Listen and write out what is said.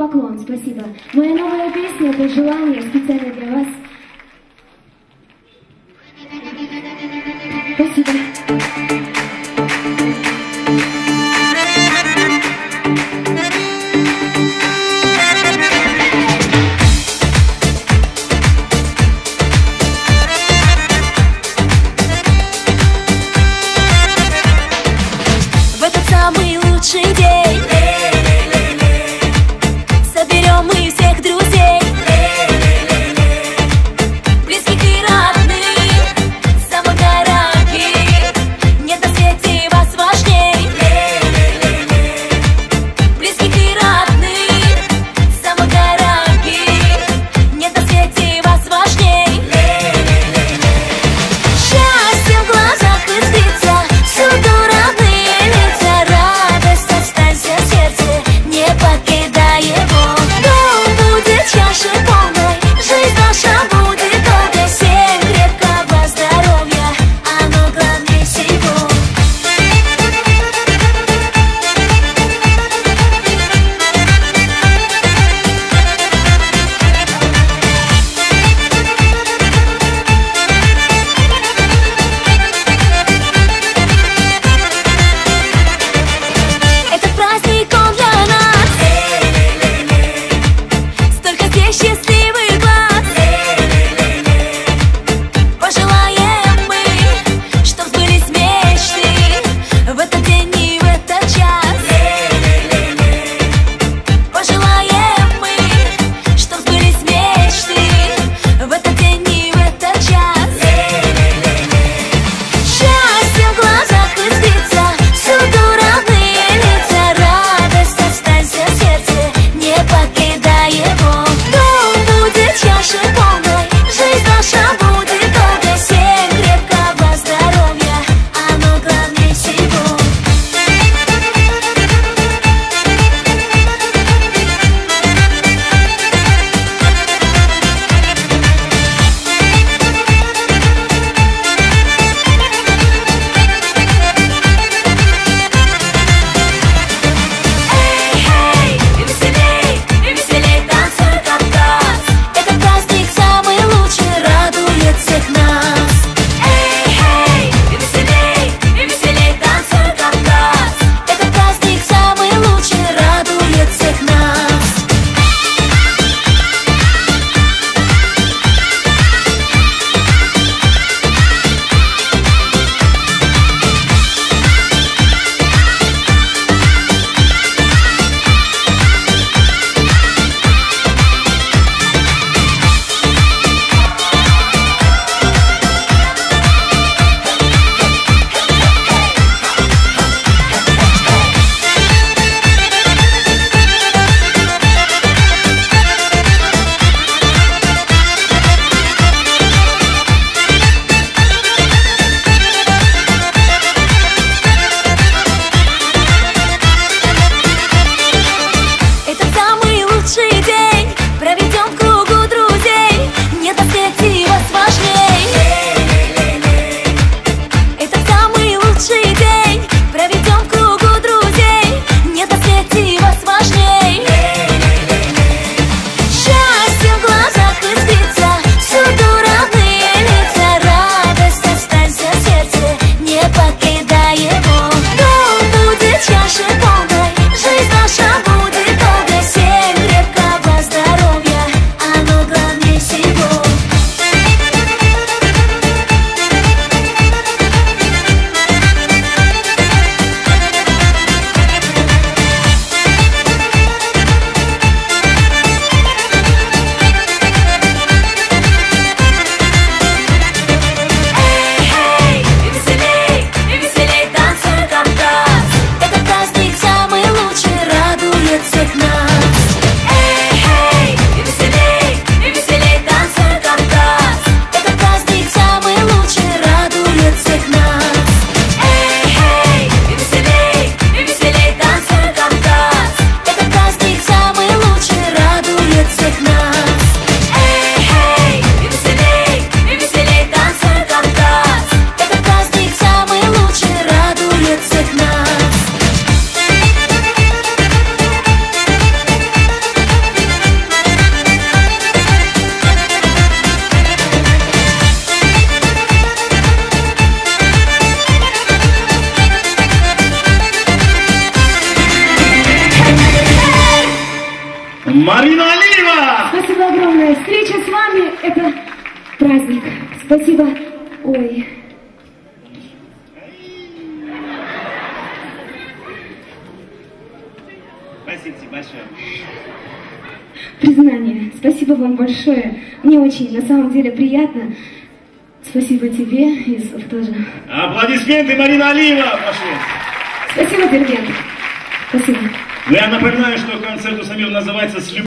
поклон, спасибо. Моя новая песня — это желание специально для вас. Спасибо. В этот самый лучший день соберем мы всех друзей, близких и родных, самых дорогих. Марина Алиева! Спасибо огромное. Встреча с вами — это праздник. Спасибо. Ой. Спасибо тебе большое. Признание. Спасибо вам большое. Мне очень, на самом деле, приятно. Спасибо тебе, Юсуф, тоже. Аплодисменты, Марина Алиева, пошли. Спасибо, диригент. Спасибо. Ну, я напоминаю, что концерт у Самира называется «С любовью».